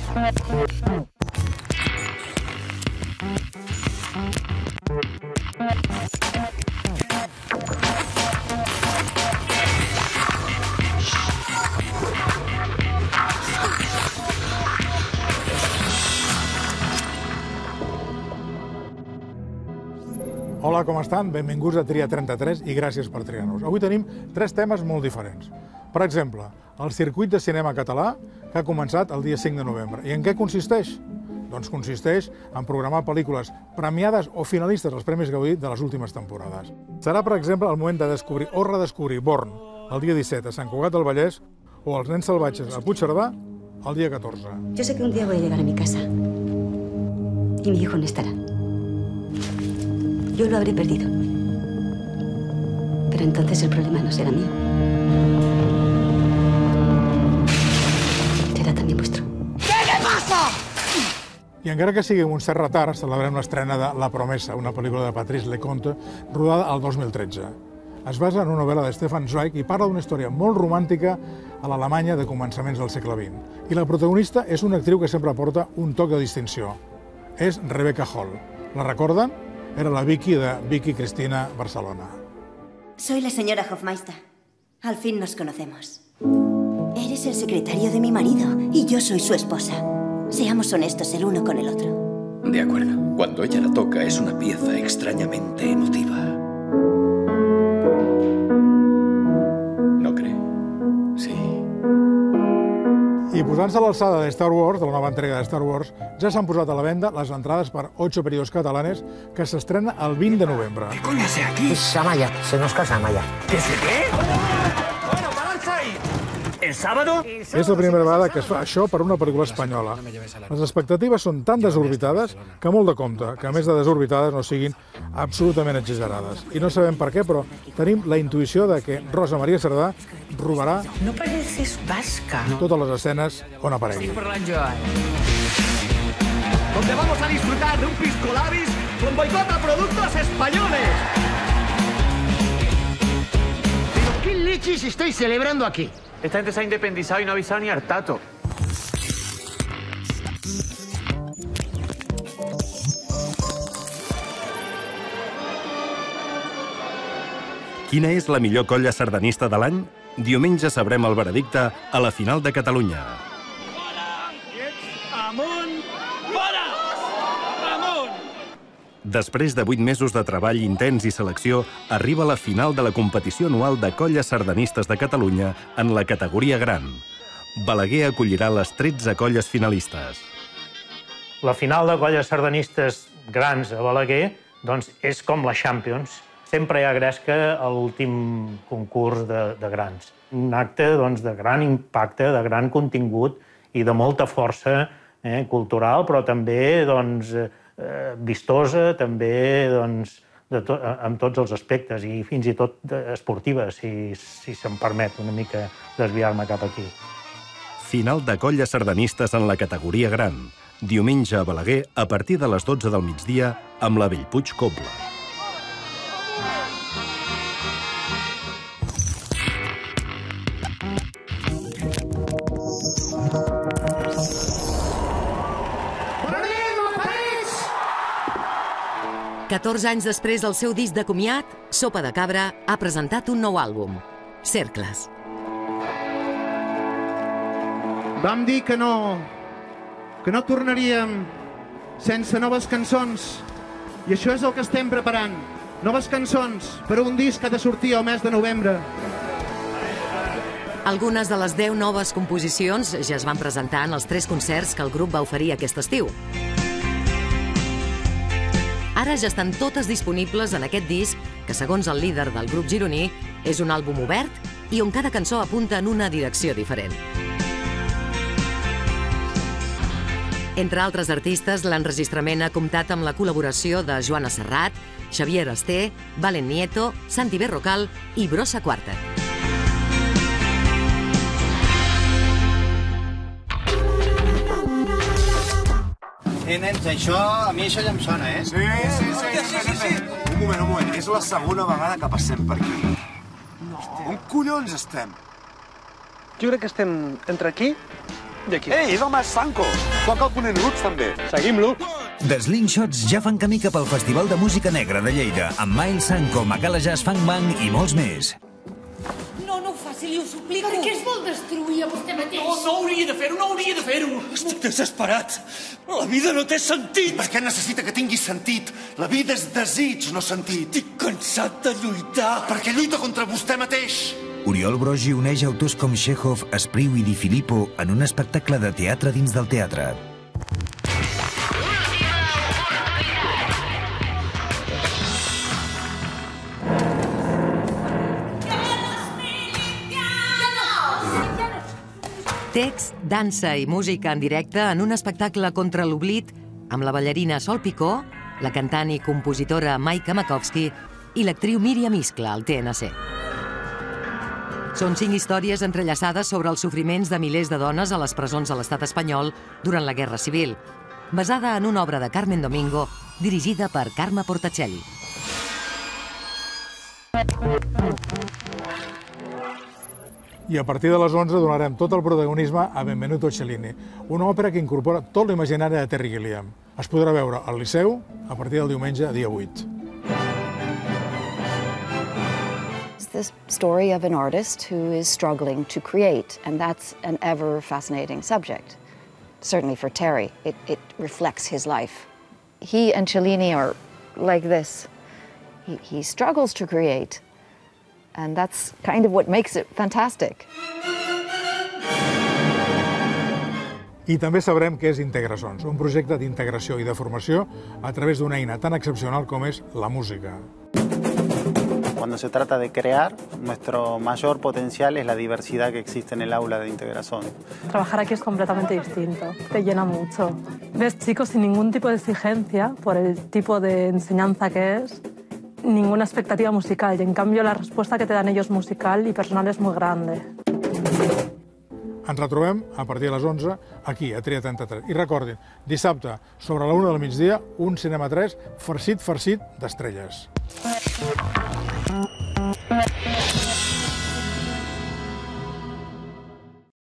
Hola, com estan? Benvinguts a Tria 33 i gràcies per triar-nos. Avui tenim 3 temes molt diferents. Per exemple, el circuit de cinema català que ha començat el dia 5 de novembre. I en què consisteix? Doncs consisteix en programar pel·lícules premiades o finalistes als Premis Gaudí de les últimes temporades. Serà, per exemple, el moment de descobrir o redescobrir Born el dia 17 a Sant Cugat del Vallès o Els nens salvatges a Puigcerdà el dia 14. Yo sé que un día voy a llegar a mi casa y mi hijo no estará. Yo lo habré perdido. Pero entonces el problema no será mío. Será también vuestro. ¿Qué pasa? I encara que sigui un cert retard, celebrem l'estrena de La promesa, una pel·lícula de Patrice Leconte, rodada al 2013. Es basa en una novel·la de Stefan Zweig i parla d'una història molt romàntica a l'Alemanya de començaments del segle XX. I la protagonista és una actriu que sempre porta un toc de distinció. És Rebecca Hall. La recorden? Era la Vicky de Vicky Cristina Barcelona. Soy la señora Hofmeister. Al fin nos conocemos. Eres el secretario de mi marido y yo soy su esposa. Seamos honestos el uno con el otro. De acuerdo. Cuando ella la toca es una pieza extrañamente emotiva. ¿No cree? Sí. I posant-se a l'alçada de Star Wars, de la nova entrega de Star Wars, ja s'han posat a la venda les entrades per 8 periodos catalanes que s'estrena el 20 de novembre. ¿Qué coño hace aquí? Es Amaya, se nos casa Amaya. ¿Qué sé qué? Bueno, pararse ahí. ¿El sábado? És la primera vegada que es fa això per una pel·lícula espanyola. Les expectatives són tan desorbitades que molt de compte, que a més de desorbitades no siguin absolutament exagerades. I no sabem per què, però tenim la intuïció de que Rosa Maria Cerdà robarà No pareces vasca. totes les escenes on aparegui. Donde vamos a disfrutar de un pisco labis con boicot a productos españoles. ¿Pero qué leches estáis celebrando aquí? Esta gente se ha independizado y no ha avisado ni al tato. Quina és la millor colla sardanista de l'any? Diumenge sabrem el veredicte a la final de Catalunya. ¡Amunt! ¡Fora! ¡Amunt! Després de 8 mesos de treball intens i selecció, arriba la final de la competició anual de colles sardanistes de Catalunya en la categoria gran. Balaguer acollirà les 13 colles finalistes. La final de colles sardanistes grans a Balaguer doncs, és com la Champions. Sempre hi ha gresca a l'últim concurs de grans. Un acte doncs, de gran impacte, de gran contingut i de molta força cultural, però també doncs, vistosa, també doncs, amb tots els aspectes i fins i tot esportiva, si se'm permet una mica desviar-me cap aquí. Final de colles sardanistes en la categoria gran. Diumenge a Balaguer a partir de les 12 del migdia amb la Bellpuig Cobla. – 14 anys després del seu disc de comiat, Sopa de Cabra ha presentat un nou àlbum, Cercles. Vam dir que no tornaríem sense noves cançons i això és el que estem preparant. Noves cançons per a un disc que ha de sortir al mes de novembre. Algunes de les 10 noves composicions ja es van presentar en els 3 concerts que el grup va oferir aquest estiu. Ara ja estan totes disponibles en aquest disc, que segons el líder del grup gironí, és un àlbum obert i on cada cançó apunta en una direcció diferent. Entre altres artistes, l'enregistrament ha comptat amb la col·laboració de Joana Serrat, Xavier Asté, Valen Nieto, Santi Berrocal i Brossa Quartet. Nens, a mi això ja em sona, eh? Sí. Un moment. És la segona vegada que passem per aquí. On collons estem? Jo crec que estem entre aquí Ei, és el Mas Sanco. Toca el Ponent Roots, també. Seguim-lo. The Slingshots ja fan camí cap al Festival de Música Negra de Lleida, amb Miles Sanco, Macala Jazz Funk Band i molts més. No ho faci, li ho suplico. Per què es vol destruir a vostè mateix? No hauria de fer-ho, no hauria de fer-ho. Estic desesperat. La vida no té sentit. Per què necessita que tingui sentit? La vida és desig, no sentit. Estic cansat de lluitar. Perquè lluita contra vostè mateix. Oriol Brogi uneix autors com Chekhov, Espriu i Di Filippo en un espectacle de teatre dins del teatre. Text, dansa i música en directe en un espectacle contra l'oblit amb la ballarina Sol Picó, la cantant i compositora Maika Makovsky i l'actriu Míriam Iskla al TNC. Són 5 històries entrellaçades sobre els sofriments de milers de dones a les presons a l'estat espanyol durant la Guerra Civil, basada en una obra de Carmen Domingo dirigida per Carme Portacelli. I a partir de les 11 donarem tot el protagonisme a Benvenuto Cellini, una òpera que incorpora tot l'imaginari de Terry Gilliam. Es podrà veure al Liceu a partir del diumenge, dia 8. It's the story of an artist who is struggling to create, and that's an ever-fascinating subject. Certainly for Terry, it reflects his life. He and Cellini are like this. He struggles to create. And that's kind of what makes it fantastic. I també sabrem què és Integrasons, un projecte d'integració i de formació a través d'una eina tan excepcional com és la música. Cuando se trata de crear, nuestro mayor potencial es la diversidad que existe en el aula de Integrasón. Trabajar aquí es completamente distinto, te llena mucho. Ves chicos sin ningún tipo de exigencia por el tipo de enseñanza que es, ninguna expectativa musical, y en cambio la respuesta que te dan ellos musical y personal es muy grande. Ens retrobem a partir de les 11 aquí, a Tria 33. I recordin, dissabte, sobre la 1 del migdia, un Cinema 3 farcit d'estrelles.